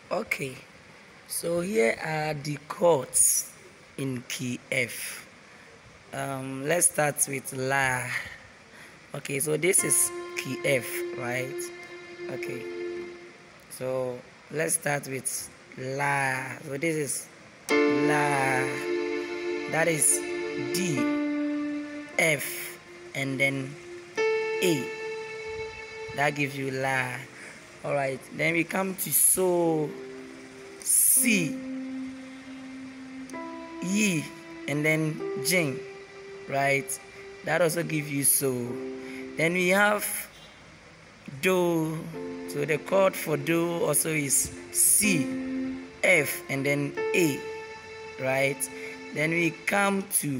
Okay, so here are the chords in key F. Let's start with La. Okay, so this is key F, right? Okay, so let's start with La. So this is La. That is D, F, and then A. That gives you La. Alright, then we come to So, C, Yi, and then Jing, right? That also gives you So. Then we have Do. So the chord for Do also is C, F, and then A, right? Then we come to,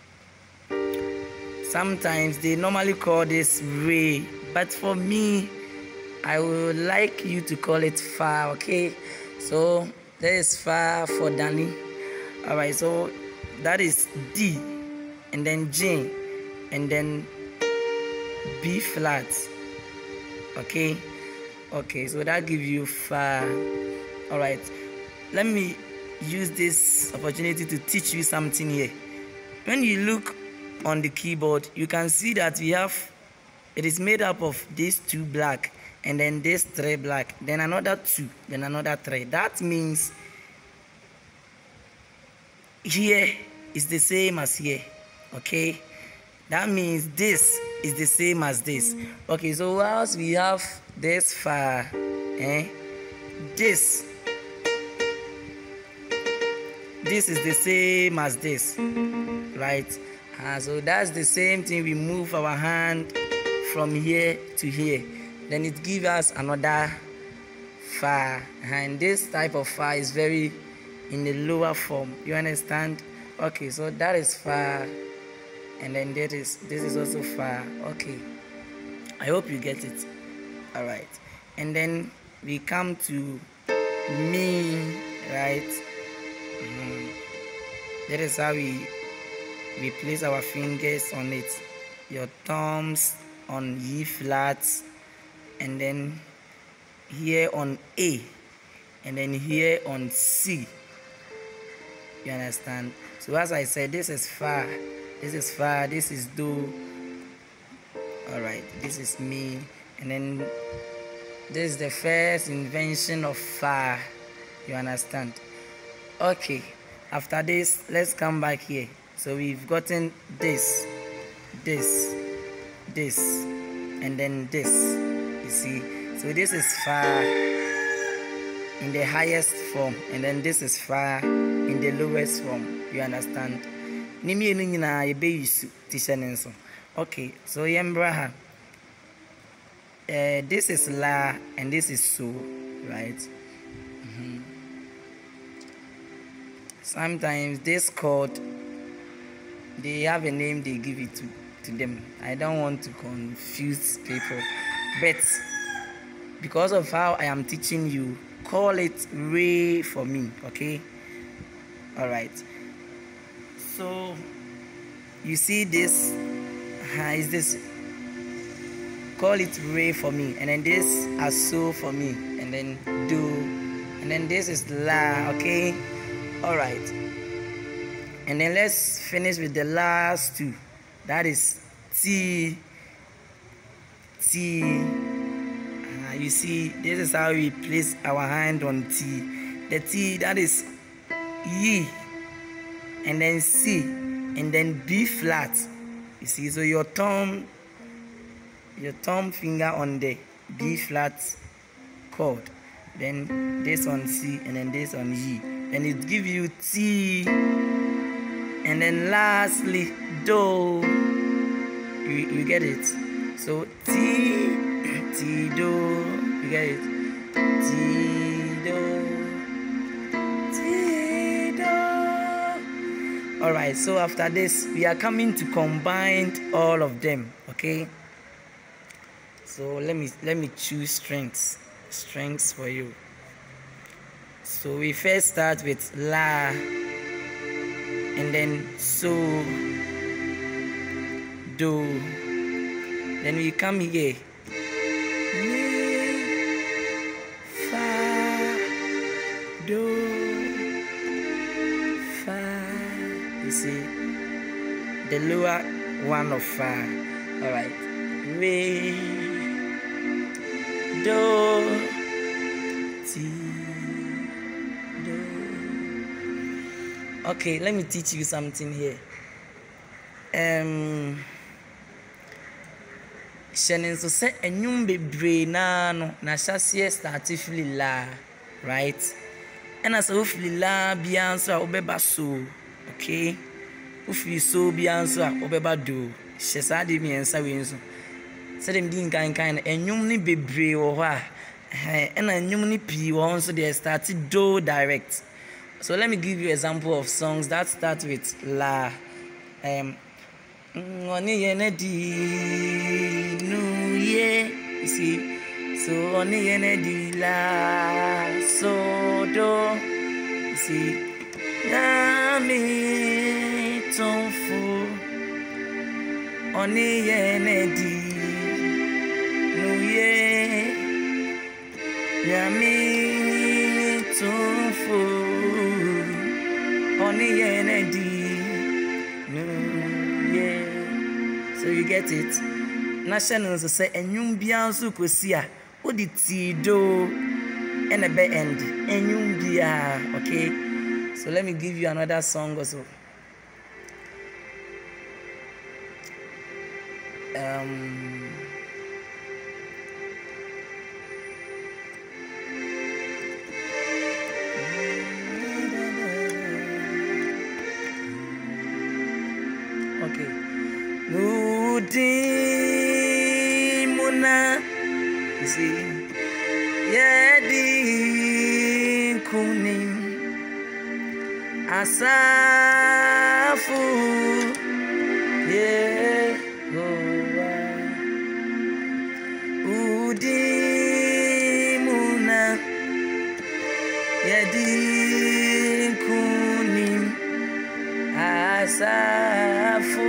sometimes they normally call this Re, but for me, I would like you to call it Fa, okay? So there is Fa for Danny. Alright, so that is D, and then G, and then B flat. Okay, so that gives you Fa. Alright, let me use this opportunity to teach you something here. When you look on the keyboard, you can see that it is made up of these 2 black, and then this 3 black, then another 2, then another 3. That means here is the same as here. Okay, that means this is the same as this. Okay, so whilst we have this Fa, this is the same as this, right? So that's the same thing. We move our hand from here to here, then it gives us another Fa, and this type of Fa is very in the lower form. You understand? Okay, so that is Fa, and then this is also Fa. Okay, I hope you get it. All right, and then we come to Mi, right? That is how we place our fingers on it. Your thumbs on E flat, and then here on A, and then here on C. You understand? So as I said, this is Fa, this is Fa, this is Do. Alright, this is Mi, and then this is the first invention of Fa. You understand? Okay, after this, let's come back here. So we've gotten this, and then this. You see? So this is Fa in the highest form, and then this is Fa in the lowest form. You understand? Okay, so Yembraha. This is La and this is So, right? Sometimes this chord, they have a name they give it to them. I don't want to confuse people, but because of how I am teaching you, call it Re for me, okay? Alright, so you see this is this, call it Re for me, and then this is So for me, and then Do, and then this is La, okay? Alright, and then let's finish with the last 2. That is T. You see, this is how we place our hand on T. The T, that is E, and then C, and then B flat. You see, so your thumb finger on the B flat chord, then this on C, and then this on E, and it gives you T, and then lastly Do. You get it? So T, Do, you get it? T, Do, T, Do. Alright, so after this, we are coming to combine all of them, okay? So let me choose strings for you. So we first start with La, and then So, Do, then we come here, Mi, Fa, You see, the lower one of fa. All right. Re, do, ti, do. Okay, let me teach you something here. Shenin so say enyum bebre na no na hyase start fili la, right? And as o fili la bia so a obeba so, okay? O fili so bia so a obeba do. Hye sa de mi ensa we nso. Se dem din kan enyum ni bebre wo ho a, and enyum ni pi wo nso they start do direct. So let me give you example of songs that start with la. Oni yenedi nu ye, you see. So oni yenedi la so do, you see. Yami tonfu oni yenedi nu ye, yami tonfu oni yenedi nu ye. So you get it? National so say enyum bia so kosi a odi ti do and a be end enyum bia, okay? So let me give you another song also. Okay. Nudi muna, you see, yedi kunim asafu Yehowa udi muna yedi kunim asafu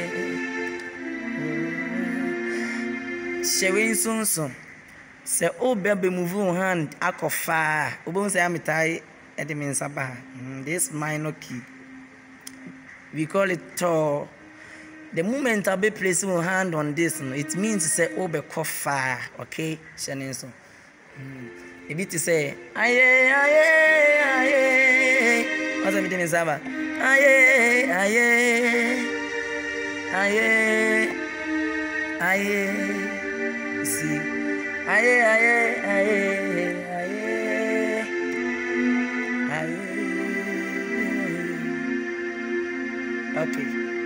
Shewin sunsun se obe move hand akofa obo say amitai edimin saba. This minor key we call it to. The moment I be placing my hand on this, it means to say obe kofa, okay? Shenin so. A bit to say aye aye aye. What's the meaning saba? Aye aye aye aye. You see, aye aye aye aye aye. Okay.